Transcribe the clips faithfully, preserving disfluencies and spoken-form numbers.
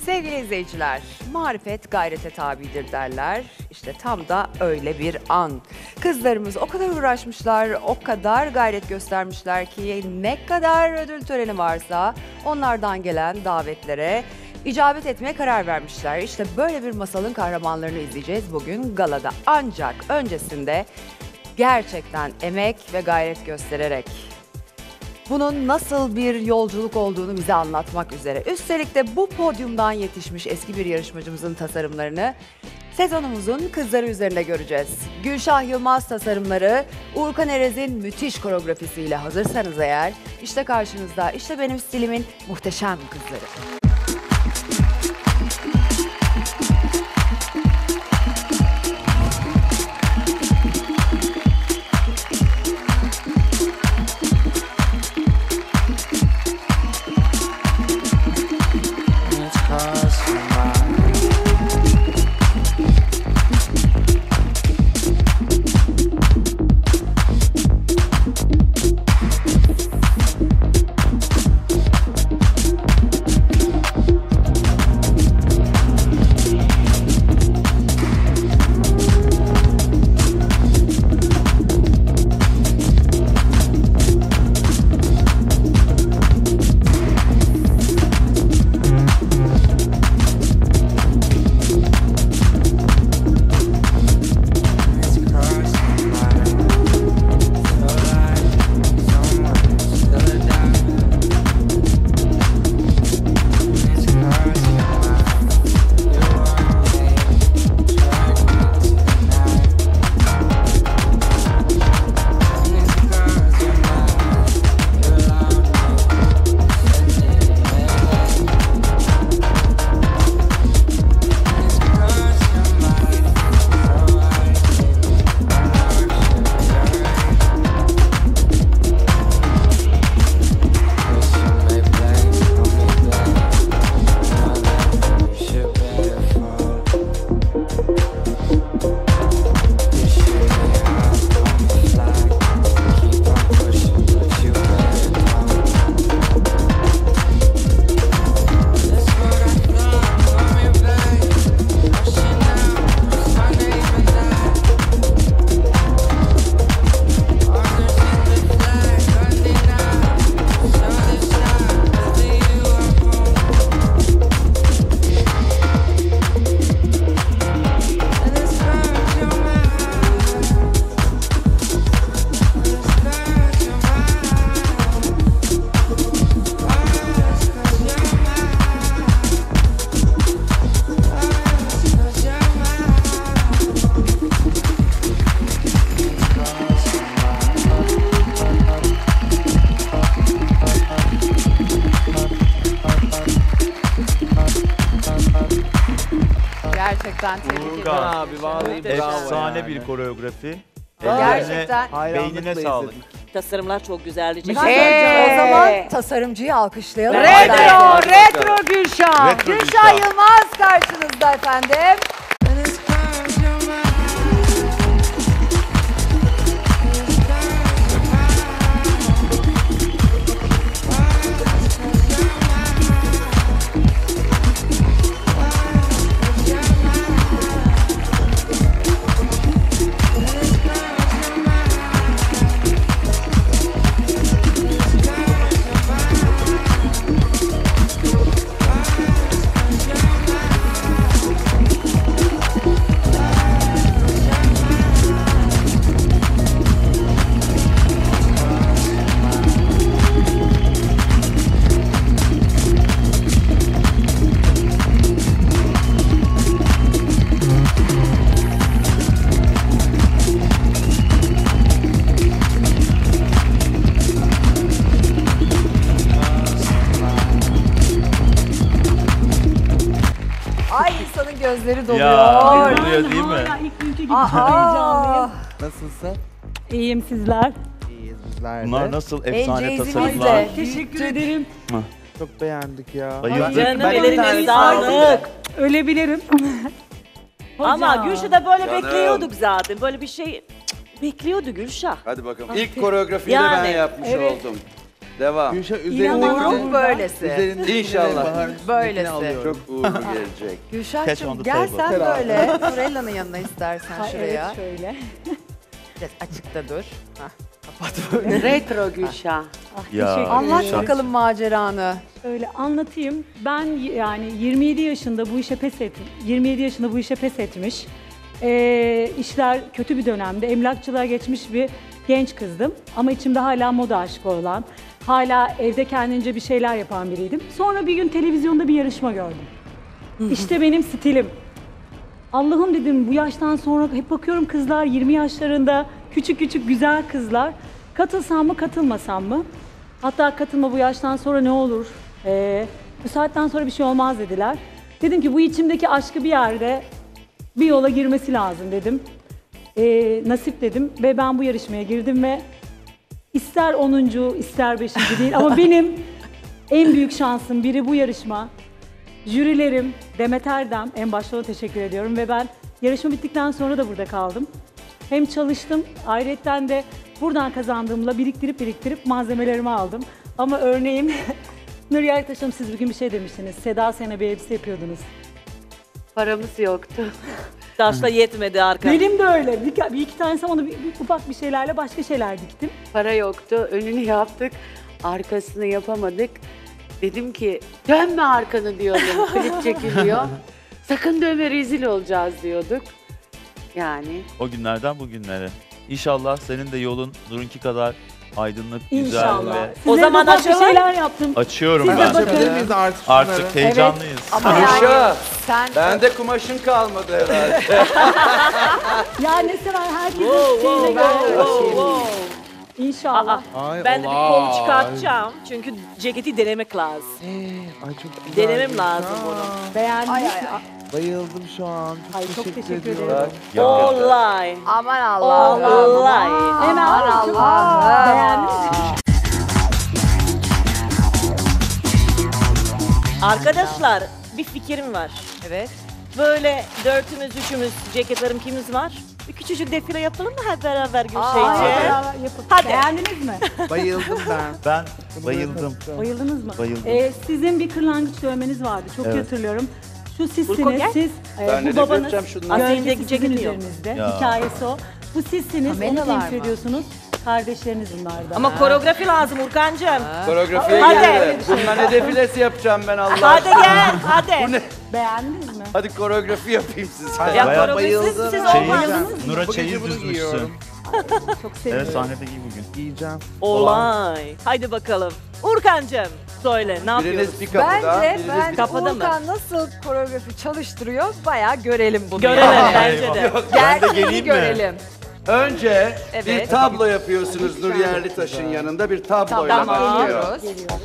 Sevgili izleyiciler, marifet gayrete tabidir derler. İşte tam da öyle bir an. Kızlarımız o kadar uğraşmışlar, o kadar gayret göstermişler ki ne kadar ödül töreni varsa onlardan gelen davetlere icabet etmeye karar vermişler. İşte böyle bir masalın kahramanlarını izleyeceğiz bugün galada. Ancak öncesinde gerçekten emek ve gayret göstererek bunun nasıl bir yolculuk olduğunu bize anlatmak üzere. Üstelik de bu podyumdan yetişmiş eski bir yarışmacımızın tasarımlarını sezonumuzun kızları üzerinde göreceğiz. Gülşah Yılmaz tasarımları, Uğurkan Erez'in müthiş koreografisiyle hazırsanız eğer, işte karşınızda, işte benim stilimin muhteşem kızları. Gerçekten tebrik ederim. Abi vallahi bravo. Efsane yani. bir koreografi. Gerçekten. Beynine sağlık. Tasarımlar çok güzeldi. Ee, o zaman tasarımcıyı alkışlayalım. Retro, retro Gülşah. Retro Gülşah Gülşah. Yılmaz karşınızda efendim. Ay insanın gözleri doluyor. Ya, doluyor değil mi? İlk günkü gibi Aa, heyecanlıyım. Nasılsın? İyiyim sizler. İyiyiz bizler de. Bunlar nasıl efsane Enceyizimizle. tasarımlar. Teşekkür ederim. Çok beğendik ya. Bayıldık. Canım Ben bir ellerine tane sağlık. Ölebilirim. Ama Hocam. Gülşah'da böyle Canım. bekliyorduk zaten. Böyle bir şey cık, bekliyordu Gülşah. Hadi bakalım. İlk koreografiyi de Yani, ben yapmış evet. oldum. Devam. Gülşah İnanamam. üzerindeki Uğur'un böylesi. üzerindeki İnşallah. Bahar'ın Böylesi. üstündekini alıyorum. Çok uğurlu gelecek. Catch on Gülşah'cığım the gel table. sen Herhalde. böyle Nurella'nın yanına istersen Ha, şuraya. evet şöyle. Biraz açıkta dur. Hah, kapat. Retro Gülşah. Ah, Ya, teşekkür Anlat ederim. bakalım maceranı. Şöyle anlatayım. Ben y- yani yirmi yedi yaşında bu işe pes ettim. yirmi yedi yaşında bu işe pes etmiş. Ee, işler kötü bir dönemde. Emlakçılığa geçmiş bir genç kızdım. Ama içimde hala moda aşkı olan, hala evde kendince bir şeyler yapan biriydim. Sonra bir gün televizyonda bir yarışma gördüm. İşte benim stilim. Allah'ım dedim bu yaştan sonra hep bakıyorum kızlar yirmi yaşlarında küçük küçük güzel kızlar. Katılsam mı katılmasam mı? Hatta katılma bu yaştan sonra ne olur? Ee, bu saatten sonra bir şey olmaz dediler. Dedim ki bu içimdeki aşkı bir yerde bir yola girmesi lazım dedim. Ee, nasip dedim ve ben bu yarışmaya girdim ve ister onuncu ister beşinci değil ama benim en büyük şansım biri bu yarışma. Jürilerim Demet Erdem, en başta ona teşekkür ediyorum ve ben yarışma bittikten sonra da burada kaldım. Hem çalıştım, ayrıca de buradan kazandığımla biriktirip biriktirip malzemelerimi aldım. Ama örneğin Nur Yertaş'ım siz bugün bir şey demiştiniz. Seda Sen'e bir elbise yapıyordunuz. Paramız yoktu. Taşla yetmedi arka. Benim de öyle. Bir, bir iki tanesi onu bir, bir ufak bir şeylerle başka şeyler diktim. Para yoktu. Önünü yaptık. Arkasını yapamadık. Dedim ki dönme arkanı diyordum. Klip çekiliyor. Sakın dönme rezil olacağız diyorduk. Yani O günlerden bugünlere. İnşallah senin de yolun Nur'unki kadar aydınlık, güzel İnşallah. ve Sizlere zaman ufak bir açalım. şeyler yaptım. açıyorum Siz de ben. bakın. Açabilir miyiz artık şunları? Artık heyecanlıyız. Ama yani Gülşah, sen bende kumaşın kalmadı herhalde. Ya ne sever herkesin Wow, şeyine wow, göre. wow, wow. İnşallah. Ay, Ben de bir olay. kol çıkartacağım. Çünkü ceketi denemek lazım. Ay çok güzel. Denemem Gülşah. lazım bunu. Beğendiniz Ay, mi? ay, ay. Bayıldım şu an. Çok, Ay, çok teşekkür, teşekkür ediyorum. ederim. Ya, Olay. aman Allah'ım. Olay. Hemen Aman çok Allah'ım. beğendiniz mi? Arkadaşlar bir fikrim var. Evet. Böyle dörtümüz, üçümüz, ceketlerim kimiz var? Bir küçücük defile yapalım mı hep beraber Aa, Gülşah'cığım? Beraber yapın. Hadi. Beğendiniz mi? Bayıldım ben. Ben Bunu bayıldım. yapacağım. Bayıldınız mı? Bayıldım. Ee, sizin bir kırlangıç dövmeniz vardı. Çok iyi Evet. hatırlıyorum. Şu sizsiniz, Burko gel. siz. e, Ben bu ne babanız. yapacağım şunları? Gölgesi Aslında sizin ceketi yok. üzerinizde. Ya. Hikayesi o. Bu sizsiniz, onu Kameralar temsil mı? ediyorsunuz. Kardeşleriniz bunlardan. Ama koreografi lazım Urkancığım. Koreografiye Hadi. girdi. Bununla ne defilesi yapacağım ben Allah Hadi aşkına. gel, hadi. Bu ne? Beğendiniz mi? Hadi koreografi yapayım size. Ya Bayağı koreografisiz bayıldım. siz Çeyiz, olmaz. Nur'a Bu çeyiz gece bunu düzmüşsün. giyiyorum. Çok seviyorum. Evet sahnede giy bugün. Giyeceğim. Olay. Haydi bakalım. Urkancığım söyle ne yapıyoruz? Biriniz bir kapıda, Bence biriniz ben bir kapıda mı? Urkan nasıl koreografi çalıştırıyor bayağı görelim bunu. Görelim yani. bence de. Ben de Gerçeğini geleyim mi? görelim. Önce bir Evet. tablo yapıyorsunuz Nur Yerlitaş'ın yanında bir tabloyla Tamam, başlıyor. geliyoruz.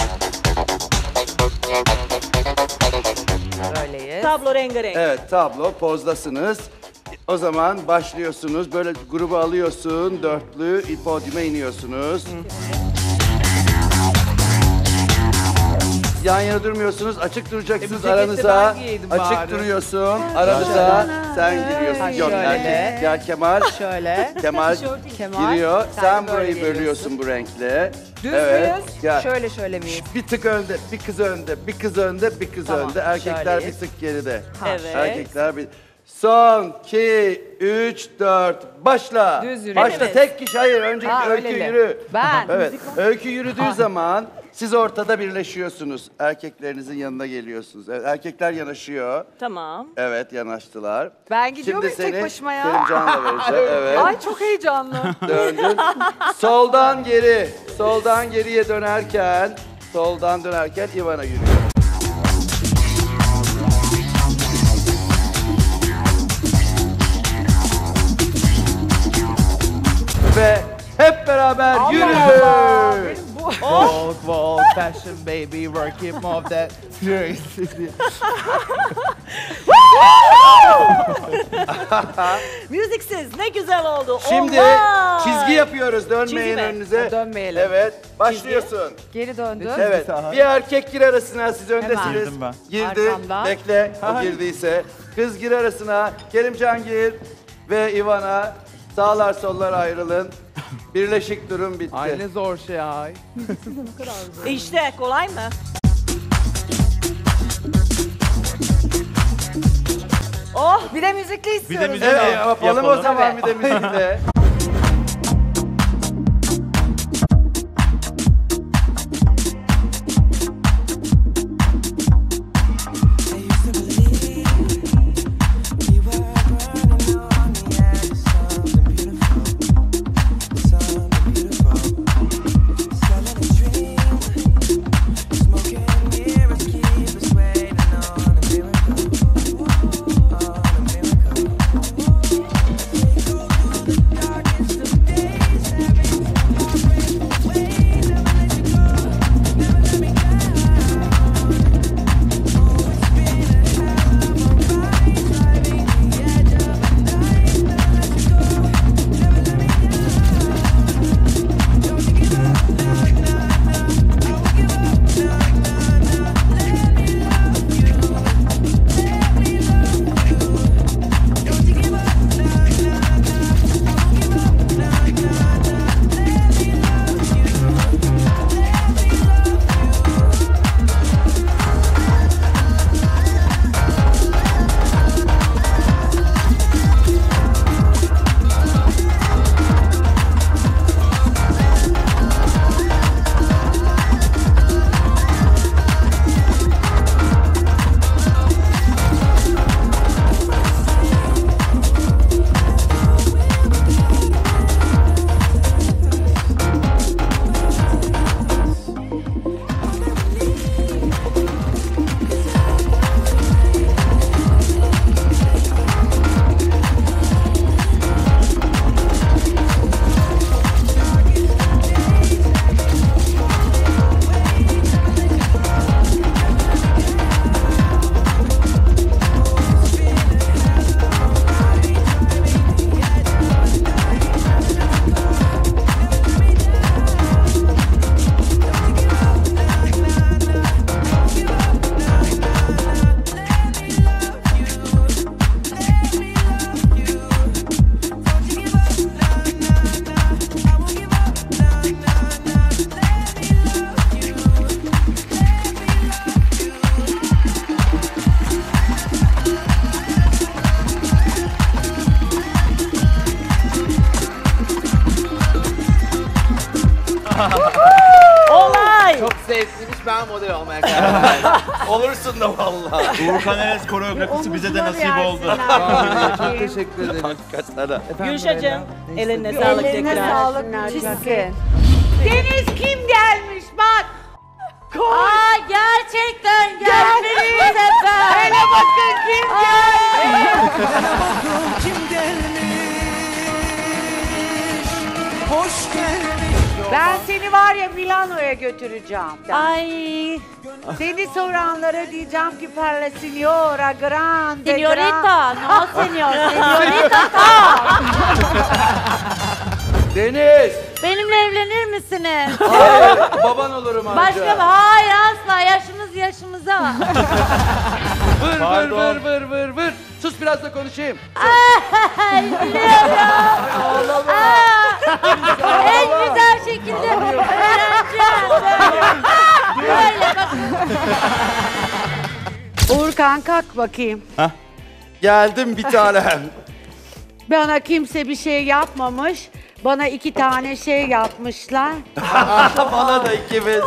Böyleyiz. Tablo rengarenk. Evet tablo pozdasınız. O zaman başlıyorsunuz. Böyle grubu alıyorsun. Dörtlü podyuma iniyorsunuz. Yan yana durmuyorsunuz. Açık duracaksınız E, bu ceketi aranıza. ben giyeydim Açık bari. duruyorsun. Aranıza sen giriyorsun. Ha, Yok şöyle. erkek. Ya Kemal. Şöyle. Kemal Kemal. giriyor. sen Sen de böyle burayı geliyorsun. bölüyorsun bu renkle. Düz Evet. müyüz? Gel. Şöyle şöyle miyiz? Bir tık önde, bir kız önde, bir kız önde, bir kız Tamam, önde. Erkekler şöyleyiz. bir tık geride. Evet. Erkekler bir... Son, iki, üç, dört, başla. Düz yürü. Başla, Evet. tek kişi, hayır. Önce Ha, öykü öyle. yürü. Ben. Evet, öykü yürüdüğü zaman siz ortada birleşiyorsunuz. Erkeklerinizin yanına geliyorsunuz. Evet, erkekler yanaşıyor. Tamam. Evet, yanaştılar. Ben gidiyor Şimdi muyum tek seni başıma ya? Kerimcan'la vereceğim. Evet. Ay çok heyecanlı. Döndün. Soldan geri, soldan geriye dönerken, soldan dönerken Ivana yürüyor. Ve hep beraber yürü. Vogue, Vogue, fashion baby, work it, move that. Müziksiz ne güzel oldu. Şimdi Olay. çizgi yapıyoruz. Dönmeyin Çizgi mi? önünüze. Ha, dönmeyelim. Evet, başlıyorsun. Geri döndüm. Evet. Aha. Bir erkek gir arasına, siz öndesiniz. Girdim ben. Girdi. Arkamdan. Bekle. O girdiyse. Kız gir arasına. Kerimcan gir ve Ivana. Sağlar sollar ayrılın. Birleşik durum bitti. Ay ne zor şey ay. E işte kolay mı? Oh, bir de müzikli istiyoruz. müzik- Evet, Yapalım. yapalım o zaman Evet. bir de müzikle. Olay! Çok zevkliymiş, ben model olmaya karar verdim. Olursun da vallahi. Uğurkan Enes koreografisi bize de nasip oldu. Vallahi çok teşekkür ederim. Hakikaten. Efendim, Gülşah'cığım Leyla, ne eline istedin? sağlık Ellerine tekrar. sağlık, Versinler, çizsin. Deniz kim gelmiş bak. Aa gerçekten gelmiş bu sefer. Hele bakın kim gelmiş. Ben seni var ya Milano'ya götüreceğim. Ay Seni soranlara diyeceğim ki per la signora grande. senyorita, no senyor, senyorita ta. Deniz! Benimle evlenir misiniz? Hayır, baban olurum anca. Başka bir, hayır asla yaşımız yaşımıza. Vır vır Pardon. vır vır vır vır. Sus biraz da konuşayım. Ay biliyorum. Aa, en güzel şekilde öğreneceğim. Böyle, böyle bakın. Uğurkan kalk bakayım. Geldim bir tanem. Bana kimse bir şey yapmamış. Bana iki tane şey yapmışlar. Bana da ikimiz.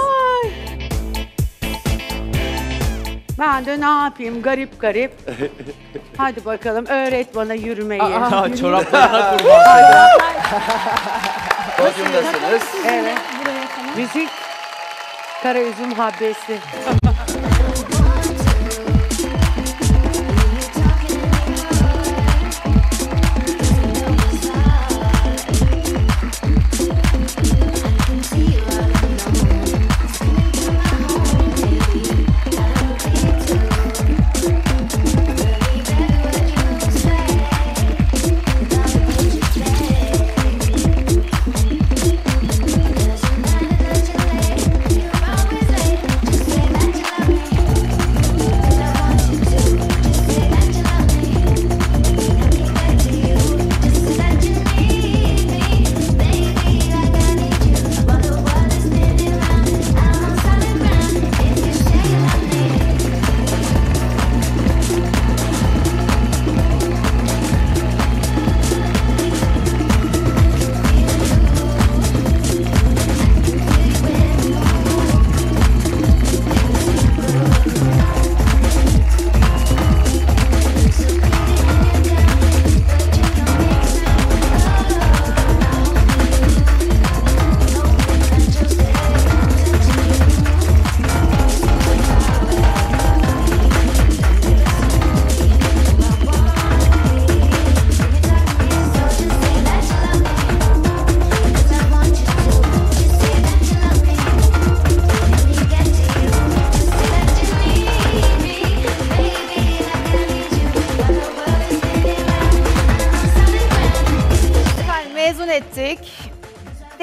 Ben de ne yapayım garip garip. Hadi bakalım öğret bana yürümeyi. Ha, çoraplarına kurban. Podyumdasınız. Evet. Müzik Karaüzüm Habbesi. Just say that you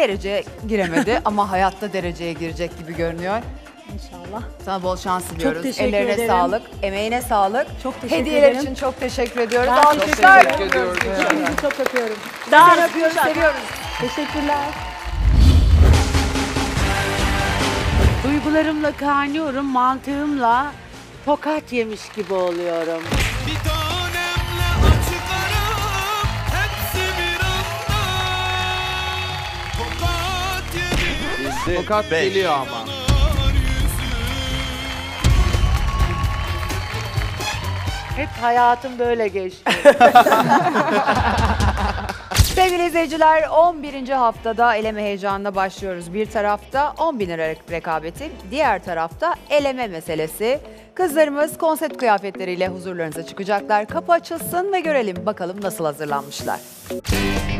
dereceye giremedi ama hayatta dereceye girecek gibi görünüyor. İnşallah. Sana bol şans diliyoruz. teşekkür Ellerine ederim. sağlık, emeğine sağlık. Çok teşekkür Hediyeler ederim. için çok teşekkür ediyoruz. Ben Alkışlar. teşekkür ediyoruz. Hepinizi çok öpüyorum. Daha öpüyoruz, seviyoruz. Teşekkürler. Duygularımla kaynıyorum, mantığımla tokat yemiş gibi oluyorum. Bir tanemle açık aram hepsi bir anda tokat yedim Tokat Beş. geliyor ama. Hep hayatım böyle geçti. Sevgili izleyiciler, on birinci haftada eleme heyecanına başlıyoruz. Bir tarafta on bin lira rekabeti, diğer tarafta eleme meselesi. Kızlarımız konsept kıyafetleriyle huzurlarınıza çıkacaklar. Kapı açılsın ve görelim bakalım nasıl hazırlanmışlar.